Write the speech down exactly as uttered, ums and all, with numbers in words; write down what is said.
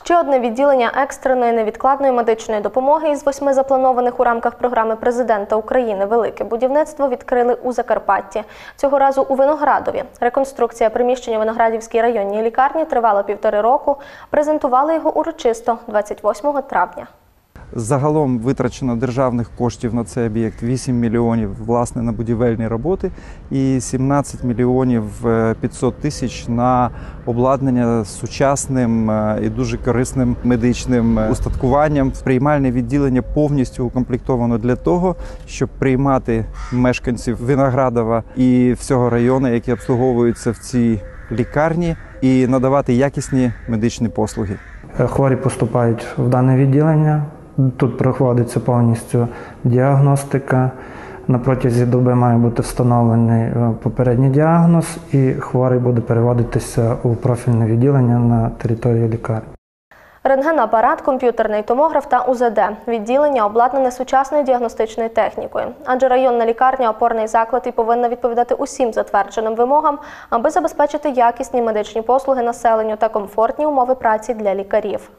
Ще одне відділення екстреної невідкладної медичної допомоги із восьми запланованих у рамках програми президента України «Велике будівництво» відкрили у Закарпатті. Цього разу у Виноградові. Реконструкція приміщення в Виноградівській районній лікарні тривала півтори року. Презентували його урочисто двадцять восьмого травня. Загалом витрачено державних коштів на цей об'єкт вісім мільйонів власне на будівельні роботи і сімнадцять мільйонів п'ятсот тисяч на обладнання сучасним і дуже корисним медичним устаткуванням. Приймальне відділення повністю укомплектовано для того, щоб приймати мешканців Виноградова і всього району, які обслуговуються в цій лікарні, і надавати якісні медичні послуги. Хворі поступають в дане відділення. Тут проводиться повністю діагностика. На протязі доби має бути встановлений попередній діагноз, і хворий буде переводитися у профільне відділення на території лікарні. Рентгенапарат, комп'ютерний томограф та У З Д. Відділення обладнане сучасною діагностичною технікою. Адже районна лікарня – опорний заклад і повинна відповідати усім затвердженим вимогам, аби забезпечити якісні медичні послуги населенню та комфортні умови праці для лікарів.